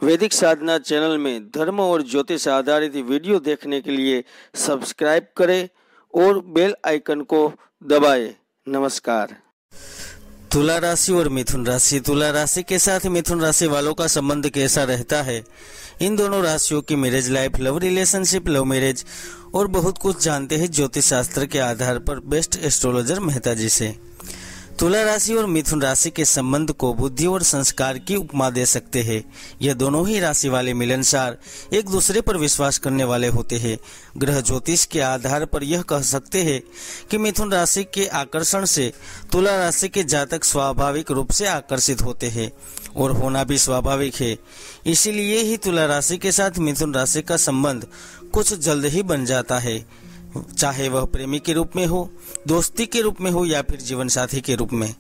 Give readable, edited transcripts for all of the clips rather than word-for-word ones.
वैदिक साधना चैनल में धर्म और ज्योतिष आधारित वीडियो देखने के लिए सब्सक्राइब करें और बेल आइकन को दबाएं। नमस्कार। तुला राशि और मिथुन राशि। तुला राशि के साथ मिथुन राशि वालों का संबंध कैसा रहता है? इन दोनों राशियों की marriage life, love relationship, love marriage और बहुत कुछ जानते हैं ज्योतिष शास्त्र के आधार पर बेस्ट एस्ट्रोलॉजर मेहता जी से। तुला राशि और मिथुन राशि के संबंध को बुद्धि और संस्कार की उपमा दे सकते हैं। यह दोनों ही राशि वाले मिलनसार, एक दूसरे पर विश्वास करने वाले होते हैं। ग्रह ज्योतिष के आधार पर यह कह सकते हैं कि मिथुन राशि के आकर्षण से तुला राशि के जातक स्वाभाविक रूप से आकर्षित होते हैं और होना भी स्वाभाविक है। इसीलिए ही तुला राशि के साथ मिथुन राशि का संबंध कुछ जल्द ही बन जाता है, चाहे वह प्रेमी के रूप में हो, दोस्ती के रूप में हो या फिर जीवन साथी के रूप में।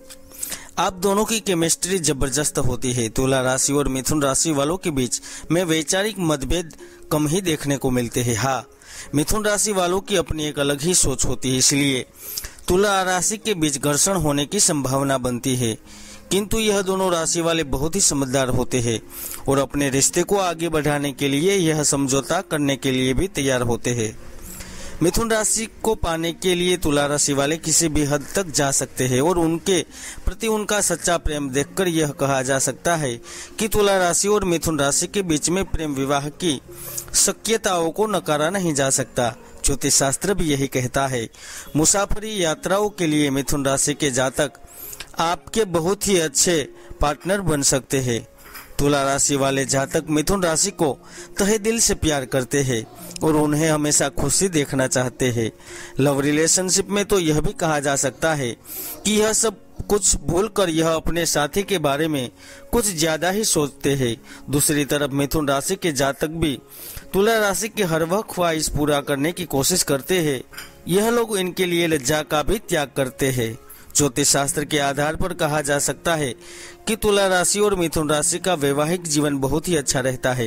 आप दोनों की केमिस्ट्री जबरदस्त होती है। तुला राशि और मिथुन राशि वालों के बीच में वैचारिक मतभेद कम ही देखने को मिलते हैं। हाँ, मिथुन राशि वालों की अपनी एक अलग ही सोच होती है, इसलिए तुला राशि के बीच घर्षण होने की संभावना बनती है। किंतु यह दोनों राशि वाले बहुत ही समझदार होते हैं और अपने रिश्ते को आगे बढ़ाने के लिए यह समझौता करने के लिए भी तैयार होते हैं। मिथुन राशि को पाने के लिए तुला राशि वाले किसी भी हद तक जा सकते हैं और उनके प्रति उनका सच्चा प्रेम देखकर यह कहा जा सकता है कि तुला राशि और मिथुन राशि के बीच में प्रेम विवाह की शक्यताओं को नकारा नहीं जा सकता। ज्योतिष शास्त्र भी यही कहता है। मुसाफरी यात्राओं के लिए मिथुन राशि के जातक आपके बहुत ही अच्छे पार्टनर बन सकते हैं। तुला राशि वाले जातक मिथुन राशि को तहे दिल से प्यार करते हैं और उन्हें हमेशा खुशी देखना चाहते हैं। लव रिलेशनशिप में तो यह भी कहा जा सकता है कि यह सब कुछ भूलकर यह अपने साथी के बारे में कुछ ज्यादा ही सोचते हैं। दूसरी तरफ मिथुन राशि के जातक भी तुला राशि की हर वह ख्वाहिश पूरा करने की कोशिश करते हैं। यह लोग इनके लिए लज्जा का भी त्याग करते हैं। ज्योतिष शास्त्र के आधार पर कहा जा सकता है कि तुला राशि और मिथुन राशि का वैवाहिक जीवन बहुत ही अच्छा रहता है।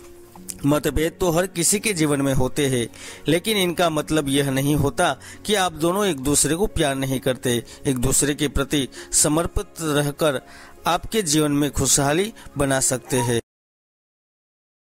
मतभेद तो हर किसी के जीवन में होते हैं, लेकिन इनका मतलब यह नहीं होता कि आप दोनों एक दूसरे को प्यार नहीं करते। एक दूसरे के प्रति समर्पित रहकर आपके जीवन में खुशहाली बना सकते हैं।